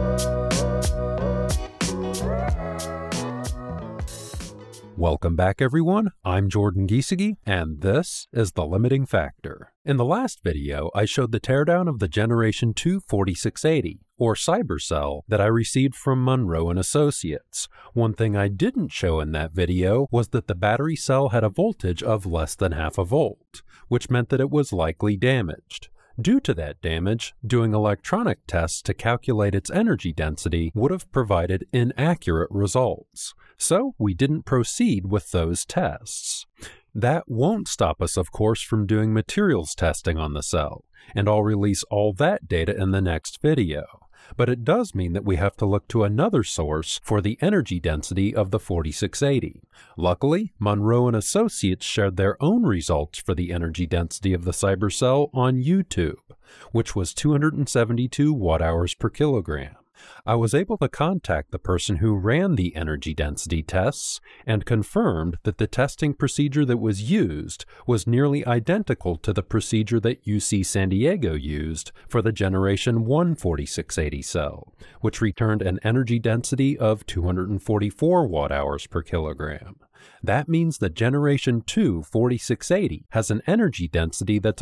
Welcome back, everyone. I'm Jordan Giesige, and this is The Limiting Factor. In the last video, I showed the teardown of the Generation 2 4680, or Cybercell, that I received from Monroe & Associates. One thing I didn't show in that video was that the battery cell had a voltage of less than half a volt, which meant that it was likely damaged. Due to that damage, doing electronic tests to calculate its energy density would have provided inaccurate results. So we didn't proceed with those tests. That won't stop us, of course, from doing materials testing on the cell, and I'll release all that data in the next video. But it does mean that we have to look to another source for the energy density of the 4680. Luckily, Monroe & Associates shared their own results for the energy density of the Cybercell on YouTube, which was 272 watt-hours per kilogram. I was able to contact the person who ran the energy density tests and confirmed that the testing procedure that was used was nearly identical to the procedure that UC San Diego used for the Generation 1 4680 cell, which returned an energy density of 244 watt-hours per kilogram. That means the Generation 2 4680 has an energy density that's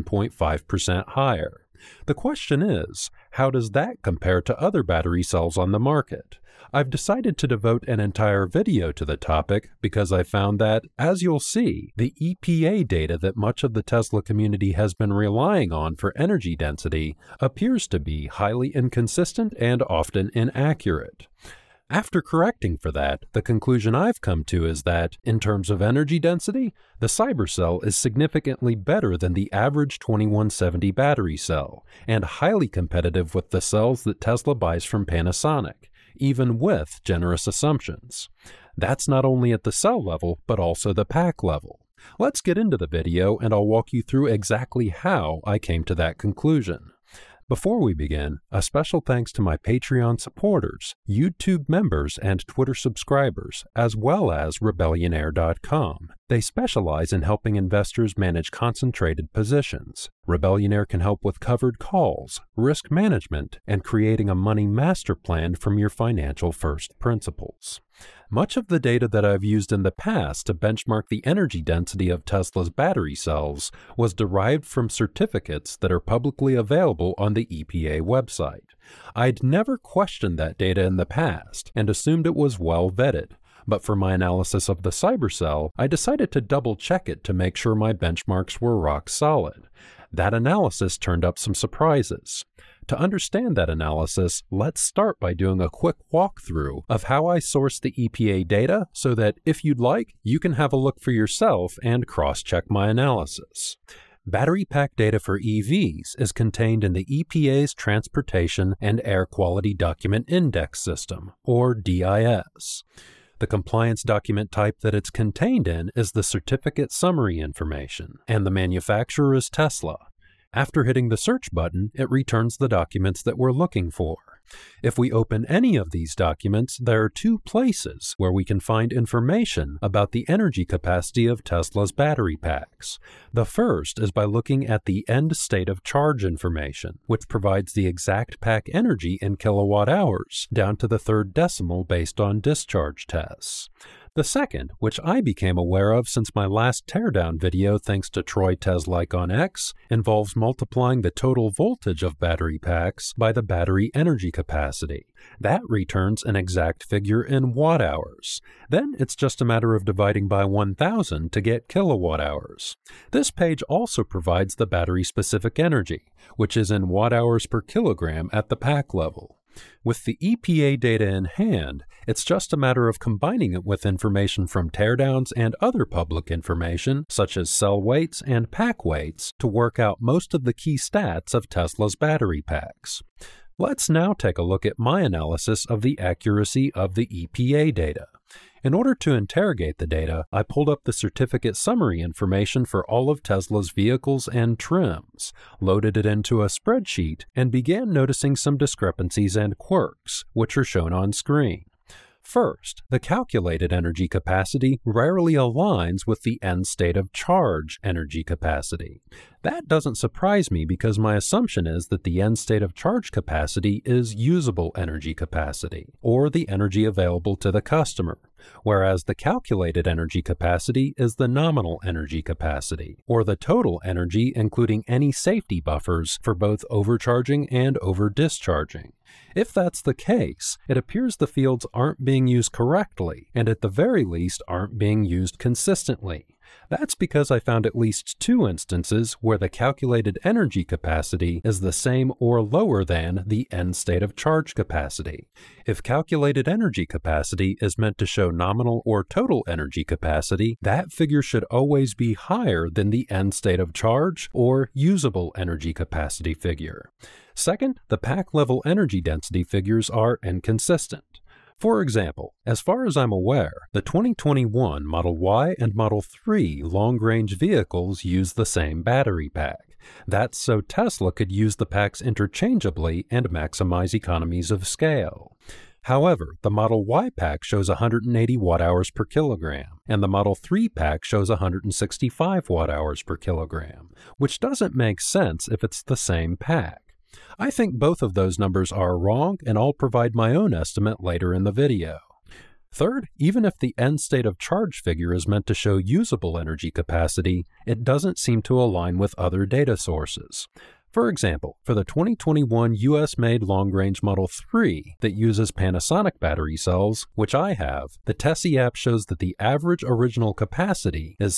11.5% higher. The question is, how does that compare to other battery cells on the market? I've decided to devote an entire video to the topic because I found that, as you'll see, the EPA data that much of the Tesla community has been relying on for energy density appears to be highly inconsistent and often inaccurate. After correcting for that, the conclusion I've come to is that, in terms of energy density, the Cybercell is significantly better than the average 2170 battery cell, and highly competitive with the cells that Tesla buys from Panasonic, even with generous assumptions. That's not only at the cell level, but also the pack level. Let's get into the video, and I'll walk you through exactly how I came to that conclusion. Before we begin, a special thanks to my Patreon supporters, YouTube members, and Twitter subscribers, as well as Rebellionaire.com. They specialize in helping investors manage concentrated positions. Rebellionaire can help with covered calls, risk management, and creating a money master plan from your financial first principles. Much of the data that I've used in the past to benchmark the energy density of Tesla's battery cells was derived from certificates that are publicly available on the EPA website. I'd never questioned that data in the past and assumed it was well vetted. But for my analysis of the Cybercell, I decided to double-check it to make sure my benchmarks were rock solid. That analysis turned up some surprises. To understand that analysis, let's start by doing a quick walkthrough of how I source the EPA data so that, if you'd like, you can have a look for yourself and cross-check my analysis. Battery pack data for EVs is contained in the EPA's Transportation and Air Quality Document Index System, or DIS. The compliance document type that it's contained in is the certificate summary information, and the manufacturer is Tesla. After hitting the search button, it returns the documents that we're looking for. If we open any of these documents, there are two places where we can find information about the energy capacity of Tesla's battery packs. The first is by looking at the end state of charge information, which provides the exact pack energy in kilowatt hours, down to the third decimal based on discharge tests. The second, which I became aware of since my last teardown video thanks to Troy Teslike on X, involves multiplying the total voltage of battery packs by the battery energy capacity. That returns an exact figure in watt-hours. Then it's just a matter of dividing by 1,000 to get kilowatt-hours. This page also provides the battery-specific energy, which is in watt-hours per kilogram at the pack level. With the EPA data in hand, it's just a matter of combining it with information from teardowns and other public information, such as cell weights and pack weights, to work out most of the key stats of Tesla's battery packs. Let's now take a look at my analysis of the accuracy of the EPA data. In order to interrogate the data, I pulled up the certificate summary information for all of Tesla's vehicles and trims, loaded it into a spreadsheet, and began noticing some discrepancies and quirks, which are shown on screen. First, the calculated energy capacity rarely aligns with the end state of charge energy capacity. That doesn't surprise me because my assumption is that the end state of charge capacity is usable energy capacity, or the energy available to the customer, whereas the calculated energy capacity is the nominal energy capacity, or the total energy including any safety buffers for both overcharging and over-discharging. If that's the case, it appears the fields aren't being used correctly, and at the very least aren't being used consistently. That's because I found at least 2 instances where the calculated energy capacity is the same or lower than the end state of charge capacity. If calculated energy capacity is meant to show nominal or total energy capacity, that figure should always be higher than the end state of charge or usable energy capacity figure. Second, the pack level energy density figures are inconsistent. For example, as far as I'm aware, the 2021 Model Y and Model 3 long-range vehicles use the same battery pack. That's so Tesla could use the packs interchangeably and maximize economies of scale. However, the Model Y pack shows 180 watt-hours per kilogram, and the Model 3 pack shows 165 watt-hours per kilogram, which doesn't make sense if it's the same pack. I think both of those numbers are wrong, and I'll provide my own estimate later in the video. Third, even if the end state of charge figure is meant to show usable energy capacity, it doesn't seem to align with other data sources. For example, for the 2021 US-made long-range Model 3 that uses Panasonic battery cells, which I have, the TESI app shows that the average original capacity is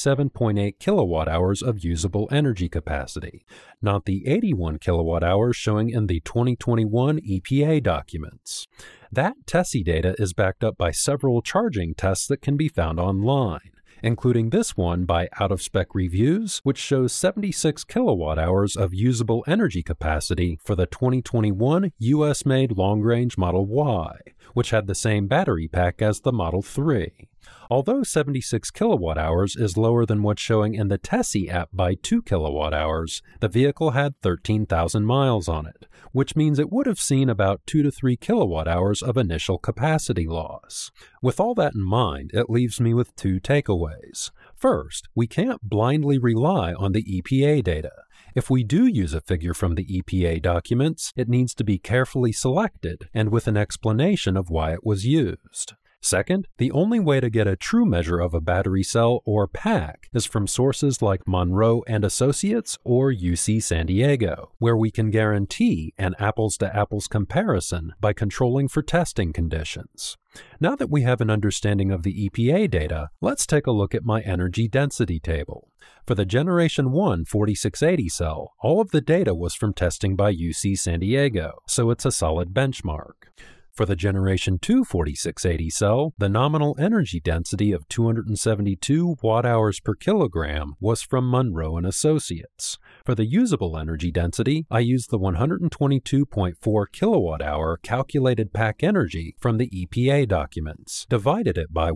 77.8 kilowatt-hours of usable energy capacity, not the 81 kilowatt-hours showing in the 2021 EPA documents. That TESI data is backed up by several charging tests that can be found online, including this one by Out-of-Spec Reviews, which shows 76 kilowatt-hours of usable energy capacity for the 2021 US-made long-range Model Y, which had the same battery pack as the Model 3. Although 76 kilowatt-hours is lower than what's showing in the TESI app by 2 kilowatt-hours, the vehicle had 13,000 miles on it, which means it would have seen about 2 to 3 kilowatt-hours of initial capacity loss. With all that in mind, it leaves me with 2 takeaways. First, we can't blindly rely on the EPA data. If we do use a figure from the EPA documents, it needs to be carefully selected and with an explanation of why it was used. Second, the only way to get a true measure of a battery cell or pack is from sources like Monroe and Associates or UC San Diego, where we can guarantee an apples-to-apples comparison by controlling for testing conditions. Now that we have an understanding of the EPA data, let's take a look at my energy density table. For the Generation 1 4680 cell, all of the data was from testing by UC San Diego, so it's a solid benchmark. For the Generation 2 4680 cell, the nominal energy density of 272 watt-hours per kilogram was from Monroe and Associates. For the usable energy density, I used the 122.4 kilowatt-hour calculated pack energy from the EPA documents, divided it by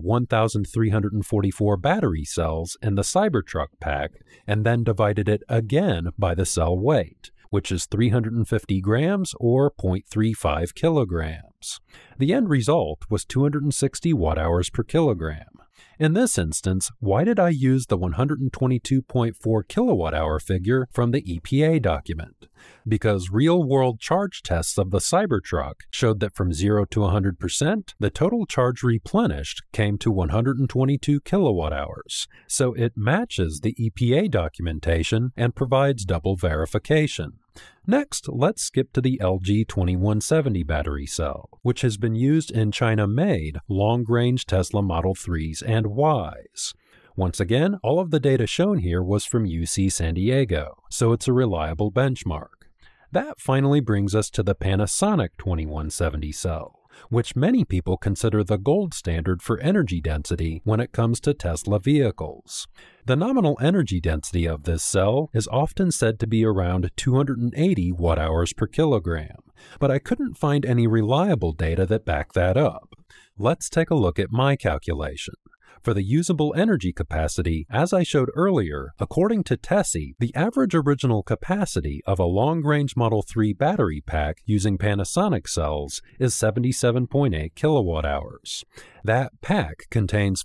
1,344 battery cells in the Cybertruck pack, and then divided it again by the cell weight, which is 350 grams or 0.35 kilograms. The end result was 260 watt-hours per kilogram. In this instance, why did I use the 122.4 kilowatt-hour figure from the EPA document? Because real-world charge tests of the Cybertruck showed that from 0 to 100%, the total charge replenished came to 122 kilowatt-hours, so it matches the EPA documentation and provides double verification. Next, let's skip to the LG 2170 battery cell, which has been used in China-made long-range Tesla Model 3s and Ys. Once again, all of the data shown here was from UC San Diego, so it's a reliable benchmark. That finally brings us to the Panasonic 2170 cell, which many people consider the gold standard for energy density when it comes to Tesla vehicles. The nominal energy density of this cell is often said to be around 280 watt-hours per kilogram, but I couldn't find any reliable data that back that up. Let's take a look at my calculation. For the usable energy capacity, as I showed earlier, according to TESI, the average original capacity of a long-range Model 3 battery pack using Panasonic cells is 77.8 kilowatt-hours. That pack contains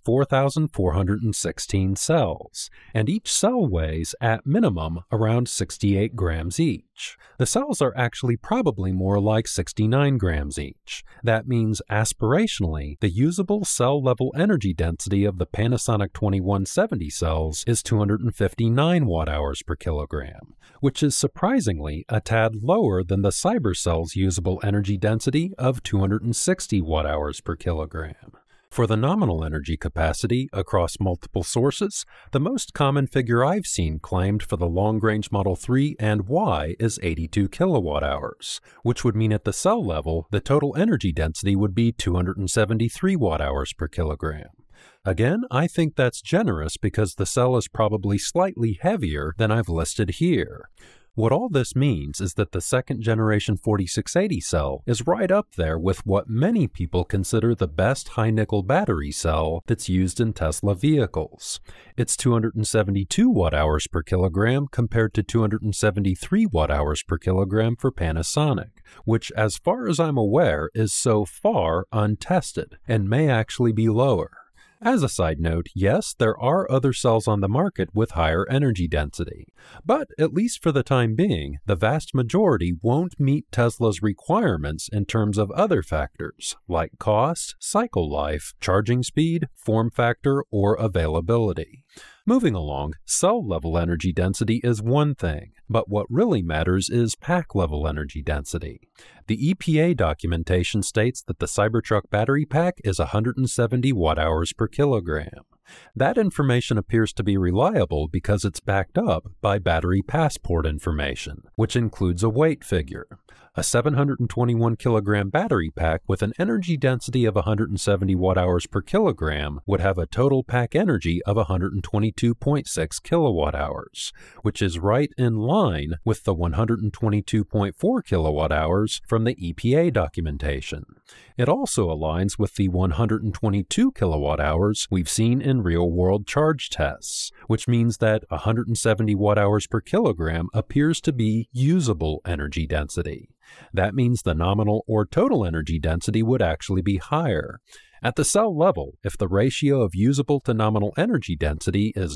4,416 cells, and each cell weighs, at minimum, around 68 grams each. The cells are actually probably more like 69 grams each. That means, aspirationally, the usable cell-level energy density of the Panasonic 2170 cells is 259 watt-hours per kilogram, which is surprisingly a tad lower than the Cybercell's usable energy density of 260 watt-hours per kilogram. For the nominal energy capacity across multiple sources, the most common figure I've seen claimed for the long-range Model 3 and Y is 82 kilowatt-hours, which would mean at the cell level, the total energy density would be 273 watt-hours per kilogram. Again, I think that's generous because the cell is probably slightly heavier than I've listed here. What all this means is that the second-generation 4680 cell is right up there with what many people consider the best high-nickel battery cell that's used in Tesla vehicles. It's 272 watt-hours per kilogram compared to 273 watt-hours per kilogram for Panasonic, which, as far as I'm aware, is so far untested and may actually be lower. As a side note, yes, there are other cells on the market with higher energy density, but at least for the time being, the vast majority won't meet Tesla's requirements in terms of other factors like cost, cycle life, charging speed, form factor, or availability. Moving along, cell-level energy density is one thing, but what really matters is pack-level energy density. The EPA documentation states that the Cybertruck battery pack is 170 watt-hours per kilogram. That information appears to be reliable because it's backed up by battery passport information, which includes a weight figure. A 721 kilogram battery pack with an energy density of 170 watt-hours per kilogram would have a total pack energy of 122.6 kilowatt-hours, which is right in line with the 122.4 kilowatt-hours from the EPA documentation. It also aligns with the 122 kilowatt-hours we've seen in real-world charge tests, which means that 170 watt-hours per kilogram appears to be usable energy density. That means the nominal or total energy density would actually be higher. At the cell level, if the ratio of usable to nominal energy density is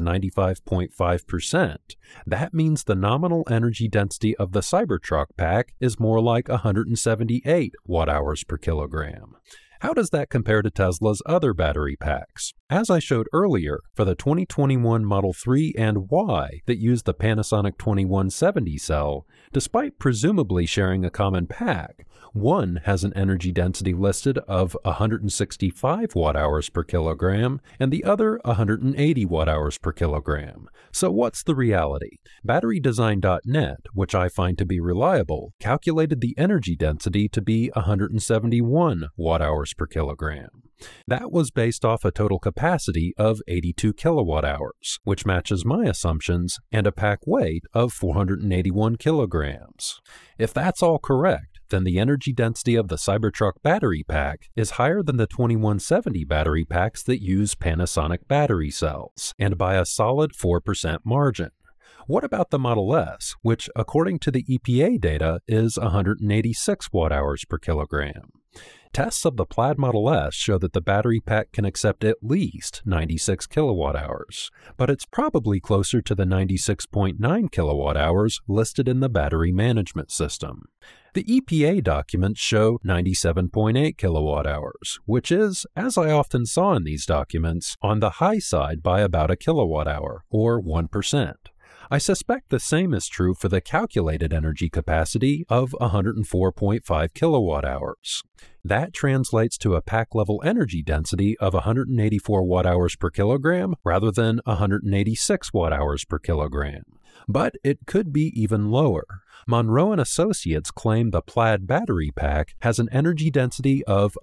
95.5%, that means the nominal energy density of the Cybertruck pack is more like 178 watt-hours per kilogram. How does that compare to Tesla's other battery packs? As I showed earlier, for the 2021 Model 3 and Y that use the Panasonic 2170 cell, despite presumably sharing a common pack, one has an energy density listed of 165 watt-hours per kilogram and the other 180 watt-hours per kilogram. So what's the reality? BatteryDesign.net, which I find to be reliable, calculated the energy density to be 171 watt-hours per kilogram. That was based off a total capacity of 82 kilowatt-hours, which matches my assumptions, and a pack weight of 481 kilograms. If that's all correct, then the energy density of the Cybertruck battery pack is higher than the 2170 battery packs that use Panasonic battery cells, and by a solid 4% margin. What about the Model S, which, according to the EPA data, is 186 watt-hours per kilogram? Tests of the Plaid Model S show that the battery pack can accept at least 96 kilowatt-hours, but it's probably closer to the 96.9 kilowatt-hours listed in the battery management system. The EPA documents show 97.8 kilowatt-hours, which is, as I often saw in these documents, on the high side by about a kilowatt-hour, or 1%. I suspect the same is true for the calculated energy capacity of 104.5 kilowatt-hours. That translates to a pack-level energy density of 184 watt-hours per kilogram rather than 186 watt-hours per kilogram. But it could be even lower. Monroe and Associates claim the Plaid battery pack has an energy density of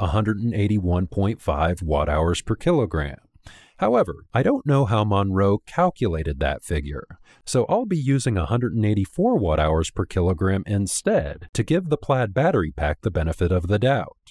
181.5 watt-hours per kilogram. However, I don't know how Monroe calculated that figure, so I'll be using 184 watt-hours per kilogram instead to give the Plaid battery pack the benefit of the doubt.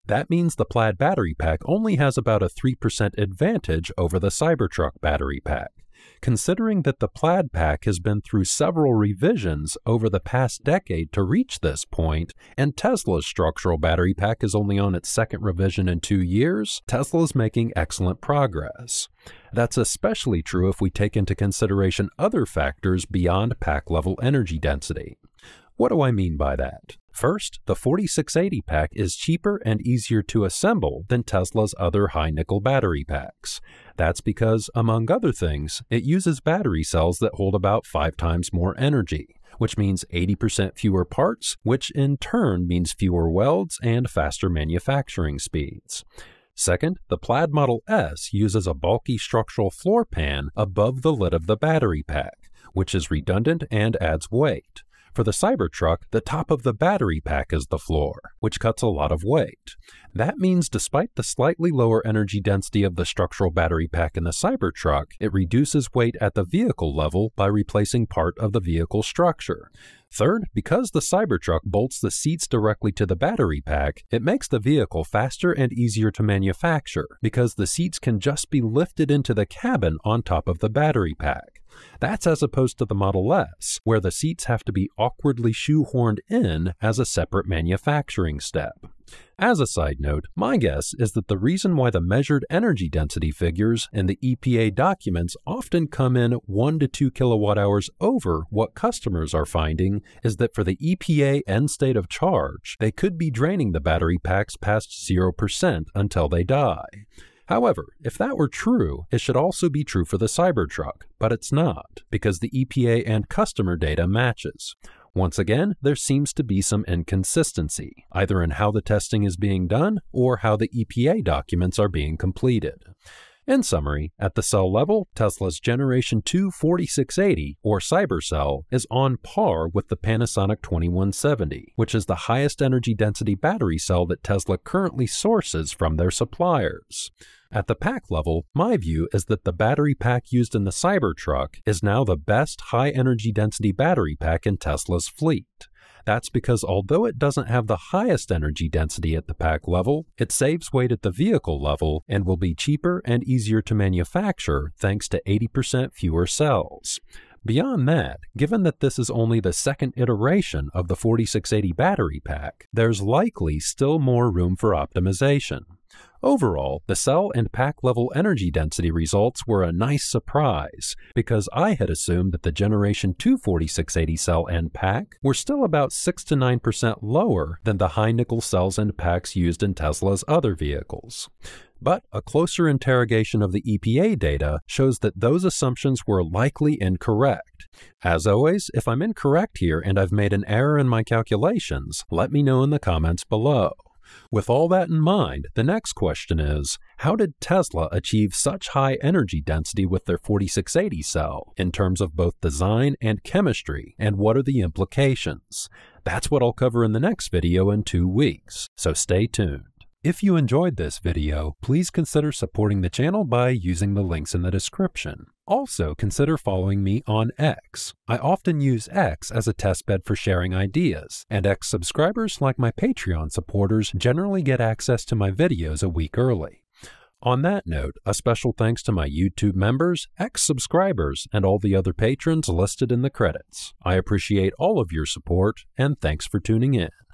That means the Plaid battery pack only has about a 3% advantage over the Cybertruck battery pack. Considering that the Plaid pack has been through several revisions over the past decade to reach this point, and Tesla's structural battery pack is only on its second revision in 2 years, Tesla's making excellent progress. That's especially true if we take into consideration other factors beyond pack-level energy density. What do I mean by that? First, the 4680 pack is cheaper and easier to assemble than Tesla's other high-nickel battery packs. That's because, among other things, it uses battery cells that hold about 5 times more energy, which means 80% fewer parts, which in turn means fewer welds and faster manufacturing speeds. Second, the Plaid Model S uses a bulky structural floor pan above the lid of the battery pack, which is redundant and adds weight. For the Cybertruck, the top of the battery pack is the floor, which cuts a lot of weight. That means despite the slightly lower energy density of the structural battery pack in the Cybertruck, it reduces weight at the vehicle level by replacing part of the vehicle structure. Third, because the Cybertruck bolts the seats directly to the battery pack, it makes the vehicle faster and easier to manufacture because the seats can just be lifted into the cabin on top of the battery pack. That's as opposed to the Model S, where the seats have to be awkwardly shoehorned in as a separate manufacturing step. As a side note, my guess is that the reason why the measured energy density figures in the EPA documents often come in 1 to 2 kilowatt-hours over what customers are finding is that for the EPA end state of charge, they could be draining the battery packs past 0% until they die. However, if that were true, it should also be true for the Cybertruck, but it's not, because the EPA and customer data matches. Once again, there seems to be some inconsistency, either in how the testing is being done or how the EPA documents are being completed. In summary, at the cell level, Tesla's Generation 2 4680, or Cybercell, is on par with the Panasonic 2170, which is the highest energy density battery cell that Tesla currently sources from their suppliers. At the pack level, my view is that the battery pack used in the Cybertruck is now the best high-energy density battery pack in Tesla's fleet. That's because although it doesn't have the highest energy density at the pack level, it saves weight at the vehicle level and will be cheaper and easier to manufacture thanks to 80% fewer cells. Beyond that, given that this is only the second iteration of the 4680 battery pack, there's likely still more room for optimization. Overall, the cell and pack level energy density results were a nice surprise because I had assumed that the Generation 2 4680 cell and pack were still about 6 to 9% lower than the high nickel cells and packs used in Tesla's other vehicles. But a closer interrogation of the EPA data shows that those assumptions were likely incorrect. As always, if I'm incorrect here and I've made an error in my calculations, let me know in the comments below. With all that in mind, the next question is, how did Tesla achieve such high energy density with their 4680 cell in terms of both design and chemistry, and what are the implications? That's what I'll cover in the next video in 2 weeks, so stay tuned. If you enjoyed this video, please consider supporting the channel by using the links in the description. Also, consider following me on X. I often use X as a testbed for sharing ideas, and X subscribers like my Patreon supporters generally get access to my videos a week early. On that note, a special thanks to my YouTube members, X subscribers, and all the other patrons listed in the credits. I appreciate all of your support, and thanks for tuning in.